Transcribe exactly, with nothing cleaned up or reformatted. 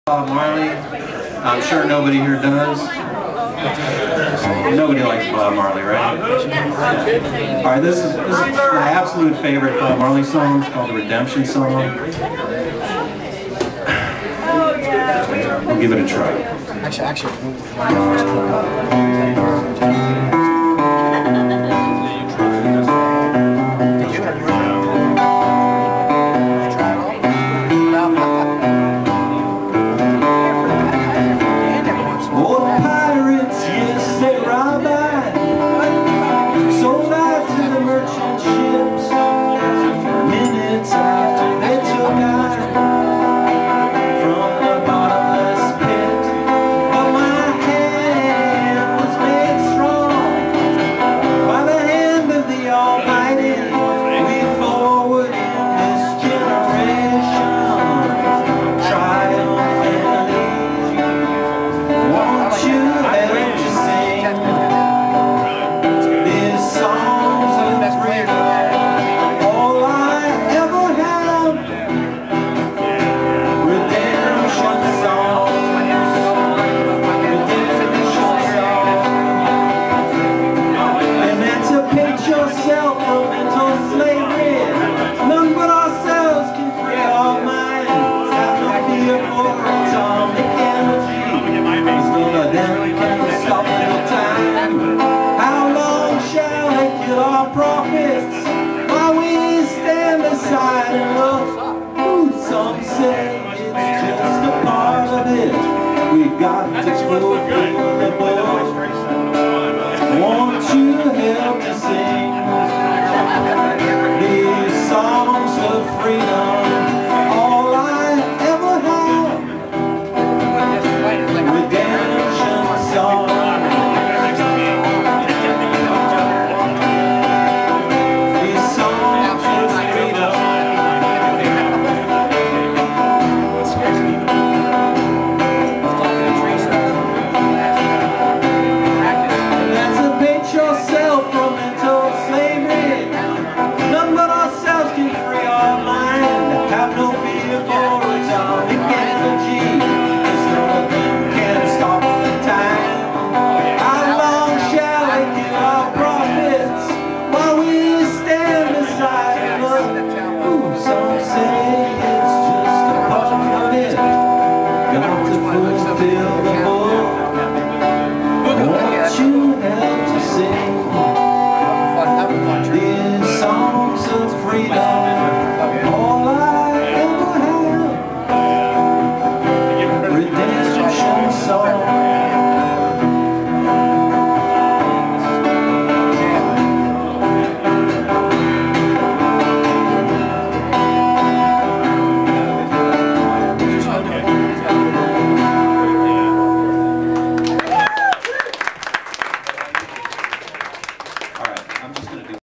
Bob Marley. I'm sure nobody here does. Nobody likes Bob Marley, right? Alright, this is, this is my absolute favorite Bob Marley song. It's called the Redemption Song. We'll give it a try. Actually, actually, got to fulfill the board. Won't you help to sing these songs of freedom? All I ever had, redemption song. These songs of freedom. Got to fulfill the